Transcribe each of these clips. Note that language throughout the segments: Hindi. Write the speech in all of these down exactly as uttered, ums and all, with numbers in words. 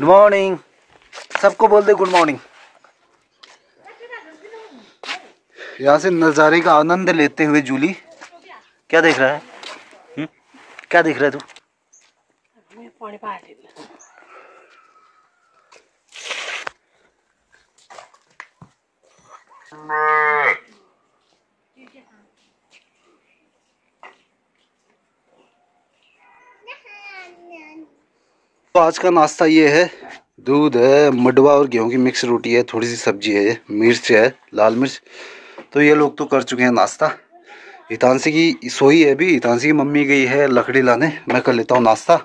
मॉर्निंग, सबको बोल दे गुड मॉर्निंग। यहाँ से नज़ारे का आनंद लेते हुए जूली क्या देख रहा है? हुँ? क्या देख रहा है तू? तो आज का नाश्ता ये है, दूध है, मडवा और गेहूं की मिक्स रोटी है, थोड़ी सी सब्जी है, मिर्च है, लाल मिर्च। तो ये लोग तो कर चुके हैं नाश्ता। हितांशी की सोई है अभी, हितांशी की मम्मी गई है लकड़ी लाने, मैं कर लेता हूँ नाश्ता।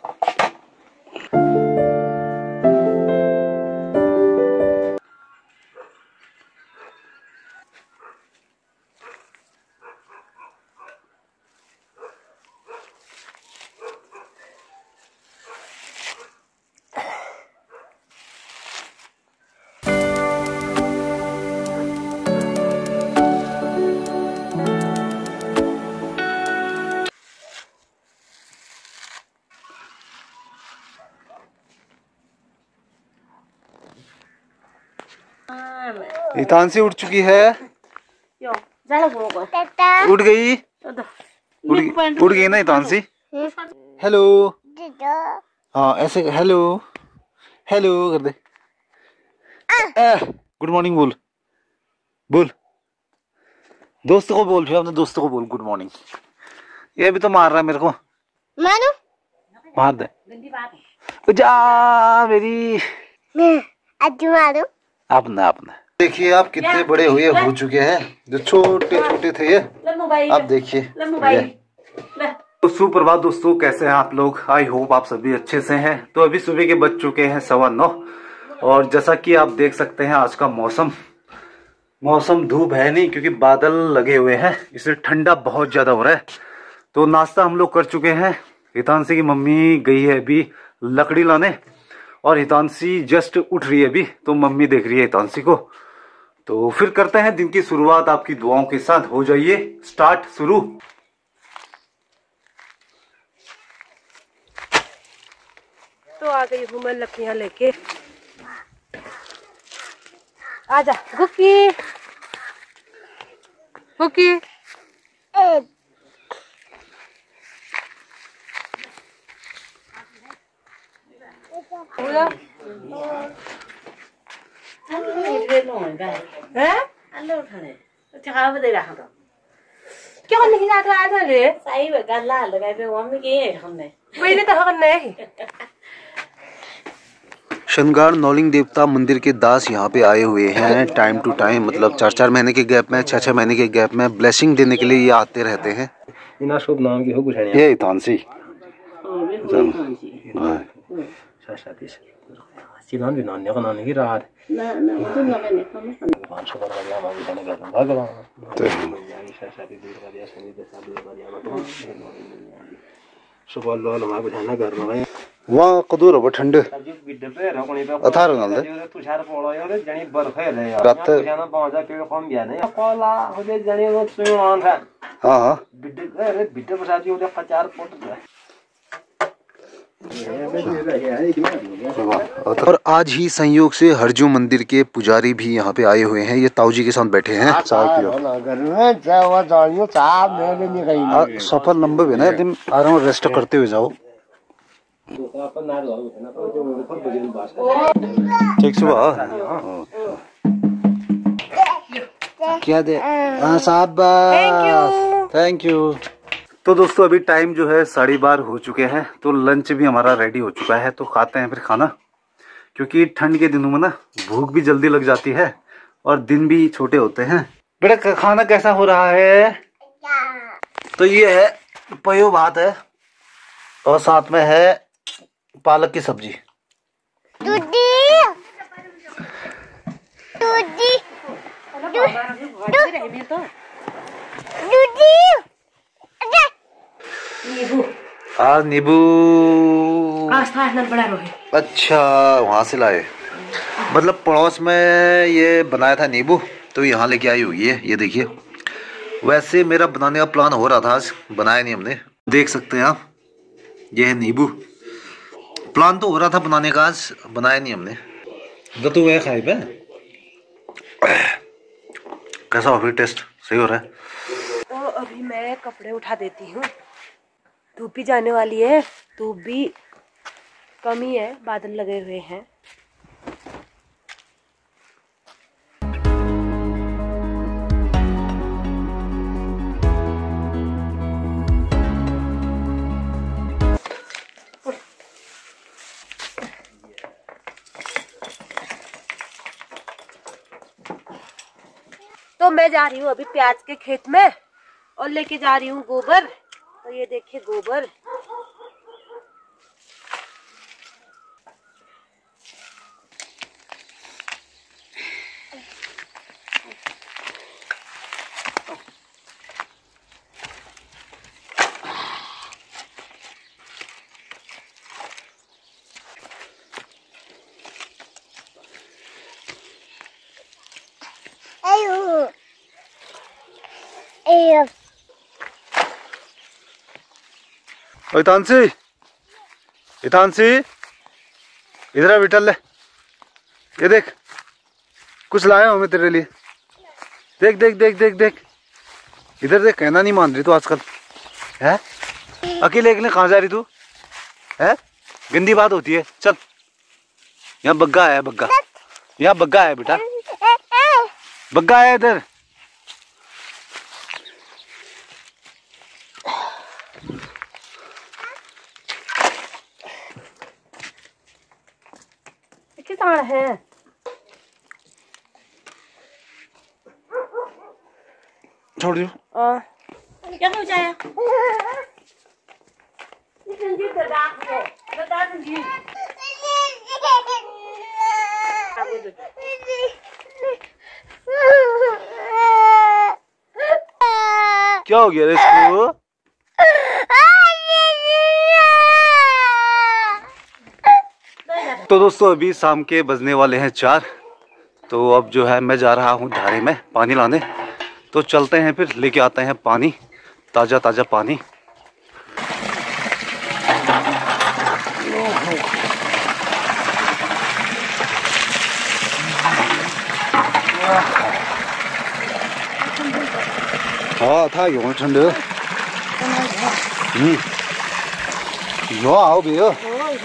हितांशी उठ चुकी है, उठ गई, उठ उठ गई ना हितांशी। हेलो, हाँ ऐसे हेलो हेलो कर दे। गुड मॉर्निंग बोल, बोल दोस्तों को बोल, फिर अपने दोस्तों को बोल गुड मॉर्निंग। ये भी तो मार रहा है मेरे को, मानो मार दे जा मेरी, मारो अपना अपना। देखिए आप कितने बड़े हुए हो चुके हैं, जो छोटे छोटे थे ये अब देखिए। तो सुप्रभात दोस्तों, कैसे हैं आप लोग? आई होप आप सभी अच्छे से हैं। तो अभी सुबह के बज चुके हैं सवा नौ, और जैसा कि आप देख सकते हैं आज का मौसम मौसम धूप है नहीं क्योंकि बादल लगे हुए हैं, इसलिए ठंडा बहुत ज्यादा हो रहा है। तो नाश्ता हम लोग कर चुके हैं। हितांशी की मम्मी गई है अभी लकड़ी लाने, और हितांशी जस्ट उठ रही है अभी, तो मम्मी देख रही है हितांशी को। तो फिर करते हैं दिन की शुरुआत आपकी दुआओं के साथ। हो जाइए स्टार्ट, शुरू। तो आ गई हूँ मैं लकड़ियाँ लेके। आजा गुक्की गुक्की। क्यों नहीं जाता है रे? सही है गल्ला लगा पे मम्मी के हमने पहले तो हम नहीं। शनगार नौलिंग देवता मंदिर के दास यहाँ पे आए हुए हैं टाइम टू टाइम, मतलब चार चार महीने के गैप में, छह छह महीने के गैप में ब्लेसिंग देने के लिए ये आते रहते हैं। इना शुभ नाम की हो कुछ है ये हितांशी सिनान भी नान्य का नान्य की रात ना ना तो लगे नहीं भगवान शुक्र बढ़िया मांगी जाने का भगवान तो शादी दूर का दिया सनी देसा दूर का दिया मतलब सुबह लो लो मांग जाना घर में वहाँ कदूर हो ठंडे अथार गाल दे तू छार पड़ो यार जनी बर्फ है रे यार रात जाना बाजा पेड़ कम गया नहीं कोला हो दे जनी वो सुन ऑन था। हां हां बिड्डे अरे बिड्डे प्रसाद हो पचास फुट है। और आज ही संयोग से हरजू मंदिर के पुजारी भी यहाँ पे आए हुए हैं, ये ताऊ जी के साथ बैठे हैं। सफर लंबे भी ना दिन आराम रेस्ट करते हुए जाओ। ठीक सुबह क्या दे साहब, थैंक यू। तो दोस्तों अभी टाइम जो है साढ़े बारह हो चुके हैं, तो लंच भी हमारा रेडी हो चुका है। तो खाते हैं फिर खाना, क्योंकि ठंड के दिनों में ना भूख भी जल्दी लग जाती है और दिन भी छोटे होते हैं। बेटा खाना कैसा हो रहा है? तो ये है पयो भात है और साथ में है पालक की सब्जी। दूधी दूधी दूधी आज नींबू बड़ा रोहे। अच्छा वहां से लाए, मतलब पड़ोस में ये बनाया था नींबू, तो यहाँ लेके आई हुई है। ये देखिए, वैसे मेरा बनाने का प्लान हो रहा था, आज बनाया नहीं हमने। देख सकते हैं आप, ये है नींबू। प्लान तो हो रहा था बनाने का, आज बनाया नहीं हमने। तो वह खाई पे कैसा हो, फिर टेस्ट सही हो रहा है? तो अभी मैं कपड़े उठा देती हूँ, धूप भी जाने वाली है, धूप भी कम ही है, बादल लगे हुए हैं। तो मैं जा रही हूँ अभी प्याज के खेत में और लेके जा रही हूँ गोबर। तो ये देखिए गोबर, इतांसी इतांसी इधर आ बेटा, ले ये देख कुछ लाया हूँ मैं तेरे लिए। देख देख देख देख देख इधर देख, कहना नहीं मान रही तू आजकल है। अकेले अकेले कहाँ जा रही तू है? गंदी बात होती है। चल, यहाँ बग्गा है, बग्गा यहाँ बग्गा है बेटा, बग्गा है इधर। किसान है छोड़ दियो। क्या हो जाए? क्या हो गया रे इसको? तो दोस्तों अभी शाम के बजने वाले हैं चार। तो अब जो है मैं जा रहा हूँ धारे में पानी लाने। तो चलते हैं, फिर लेके आते हैं पानी, ताज़ा ताज़ा पानी। हाँ था 용 ठंड। हम्म यो आओ भी हो।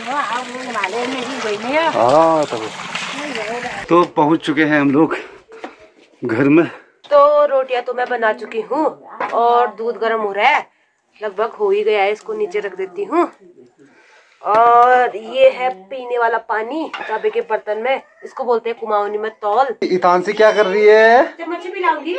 हाँ तब तो पहुंच चुके हैं हम लोग घर में। तो रोटियां तो मैं बना चुकी हूँ और दूध गर्म हो रहा है, लगभग हो ही गया है। इसको नीचे रख देती हूँ। और ये है पीने वाला पानी तांबे के बर्तन में, इसको बोलते हैं कुमाऊनी में तौल। इतांसी क्या कर रही है? चम्मच भी लाऊंगी।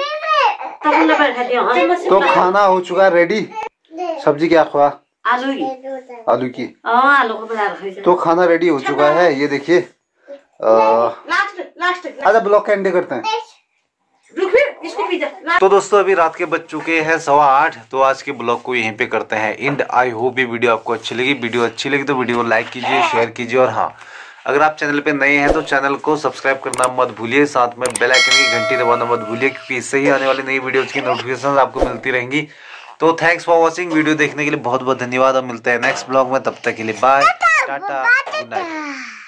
तो खाना हो चुका रेडी। सब्जी क्या खुआ? आलू की। आलू की। आलू को बना रखा है। तो खाना रेडी हो चुका है, ये देखिए। लास्ट लास्ट आजा ब्लॉग का एंड करते हैं। इसको पिज्जा। तो दोस्तों अभी रात के बज चुके हैं सवा आठ। तो आज के ब्लॉग को यहीं पे करते हैं एंड। आई होप ये वीडियो आपको अच्छी लगी। वीडियो अच्छी लगी तो वीडियो को लाइक कीजिए, शेयर कीजिए, और हाँ अगर आप चैनल पे नए हैं तो चैनल को सब्सक्राइब करना मत भूलिए, साथ में बेल आइकन की घंटी दबाना मत भूलिए, क्योंकि इससे ही आने वाली नई वीडियोज की नोटिफिकेशन आपको मिलती रहेंगी। तो थैंक्स फॉर वॉचिंग, वीडियो देखने के लिए बहुत बहुत धन्यवाद। अब मिलते हैं नेक्स्ट ब्लॉग में, तब तक के लिए बाय, टाटा, गुड नाइट।